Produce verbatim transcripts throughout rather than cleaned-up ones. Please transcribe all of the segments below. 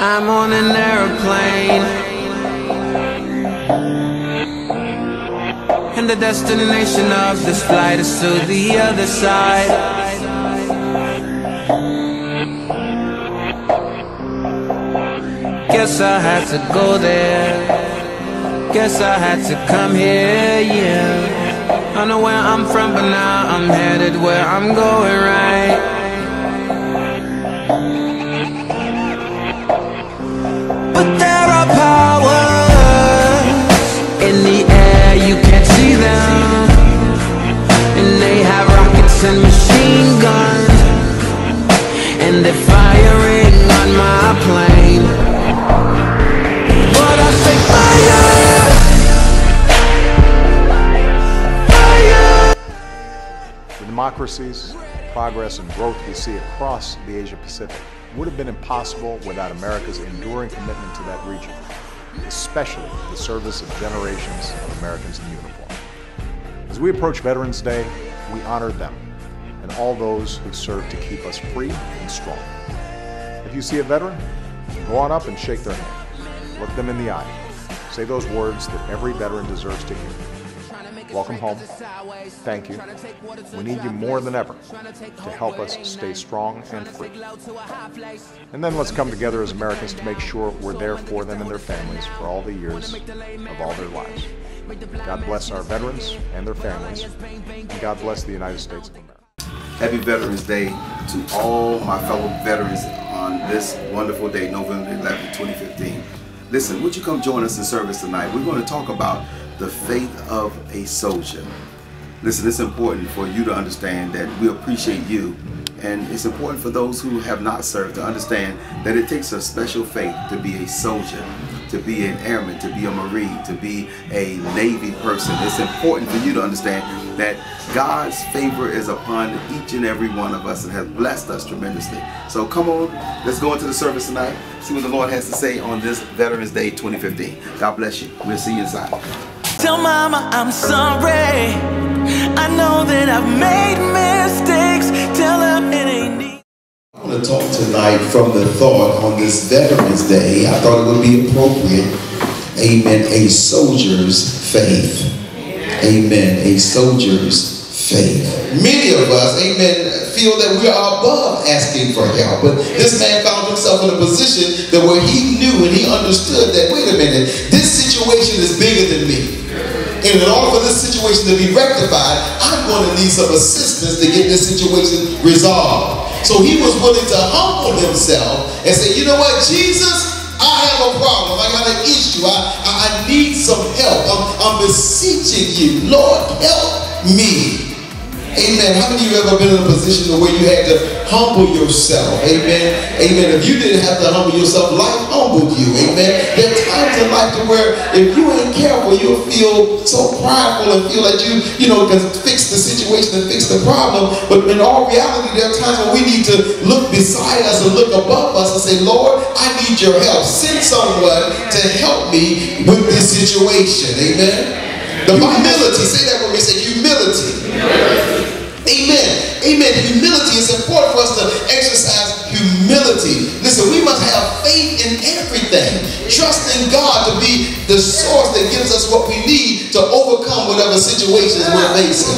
I'm on an airplane, and the destination of this flight is to the other side. Guess I had to go there, guess I had to come here, yeah. I know where I'm from, but now I'm headed where I'm going, right? But there are powers in the air, you can't see them, and they have rockets and machine guns, and they're firing on my plane. But I say fire, fire. The democracies, progress, and growth we see across the Asia Pacific would have been impossible without America's enduring commitment to that region, especially the service of generations of Americans in uniform. As we approach Veterans Day, we honor them and all those who serve to keep us free and strong. If you see a veteran, go on up and shake their hand. Look them in the eye. Say those words that every veteran deserves to hear. Welcome home. Thank you. We need you more than ever to help us stay strong and free. And then let's come together as Americans to make sure we're there for them and their families for all the years of all their lives. God bless our veterans and their families, and God bless the United States of America. Happy Veterans Day to all my fellow veterans on this wonderful day, November eleventh, twenty fifteen. Listen, would you come join us in service tonight? We're going to talk about the faith of a soldier. Listen, it's important for you to understand that we appreciate you, and it's important for those who have not served to understand that it takes a special faith to be a soldier, to be an airman, to be a Marine, to be a Navy person. It's important for you to understand that God's favor is upon each and every one of us and has blessed us tremendously. So come on, let's go into the service tonight, see what the Lord has to say on this Veterans Day twenty fifteen. God bless you. We'll see you inside. Tell mama I'm sorry, I know that I've made mistakes. Tell her it ain't easy. I want to talk tonight from the thought on this Veterans Day. I thought it would be appropriate, amen, a soldier's faith. Amen, a soldier's faith. Many of us, amen, feel that we are above asking for help. But this man found himself in a position that where he knew and he understood that, wait a minute, this situation is bigger than me. And in order for this situation to be rectified, I'm going to need some assistance to get this situation resolved. So he was willing to humble himself and say, you know what, Jesus, I have a problem. I got an issue. I, I, I need some help. I'm, I'm beseeching you. Lord, help me. Amen. How many of you ever been in a position where you had to humble yourself? Amen. Amen. If you didn't have to humble yourself, life humbled you. Amen. There are times in life to where if you ain't careful, you'll feel so prideful and feel like you, you know, can fix the situation and fix the problem. But in all reality, there are times when we need to look beside us and look above us and say, Lord, I need your help. Send someone to help me with this situation. Amen. The humility, say that when we say humility. Amen. Amen. Humility is important for us to exercise humility. Listen, we must have faith in everything. Trust in God to be the source that gives us what we need to overcome whatever situations we're facing.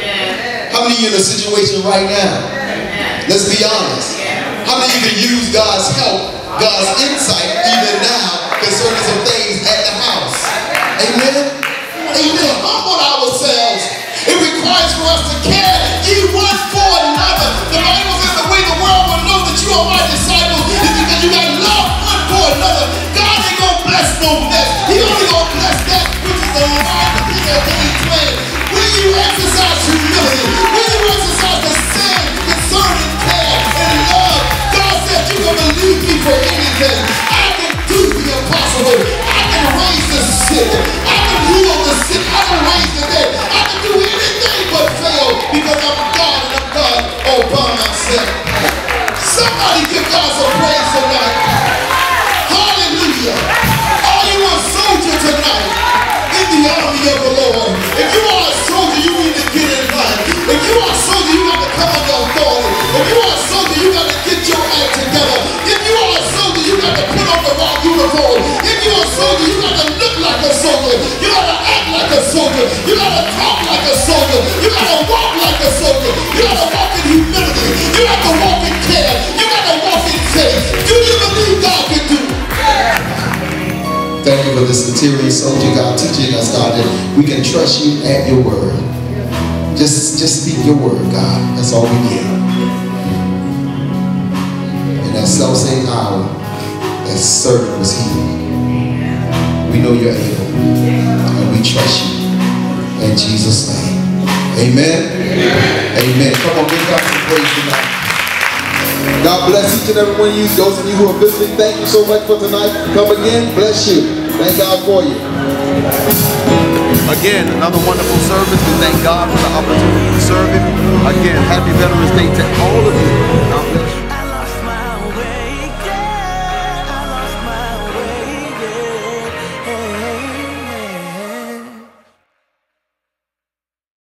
How many of you in a situation right now? Let's be honest. How many of you can use God's help, God's insight even now concerning some things at the house? Amen. Amen. Humble ourselves. It requires for us to care ye one for another. The Bible says the way the world will know that you are my disciples is because you got love one for another. God ain't gonna bless no mess. He only gonna bless that which is aligned with his ordained plan. When you exercise humility, when you exercise the same concern and care and love, God said you can believe me for anything. I can do the impossible. I can raise the sick. I can heal the sick. I can raise the dead. I can do anything but fail because I'm God and I'm God all by myself. Somebody give God some praise tonight. Hallelujah. Are you a soldier tonight in the army of the Lord? If you are a soldier, you need to give Lord. If you're a soldier, you got to look like a soldier. You got to act like a soldier. You got to talk like a soldier. You got to walk like a soldier. You got to walk in humility. You got to walk in care. You got to walk in faith. Do you believe God can do it? Thank you for this centurion soldier, God, teaching us, God, that we can trust you at your word. Just, just speak your word, God. That's all we get. In that self-same hour, that servant was healed. We know you're able, and we trust you. In Jesus' name. Amen. Amen. Amen. Come on, give God some praise tonight. God bless each and every one of you. Those of you who are visiting, thank you so much for tonight. Come again. Bless you. Thank God for you. Again, another wonderful service. We thank God for the opportunity to serve Him. Again, happy Veterans Day to all of you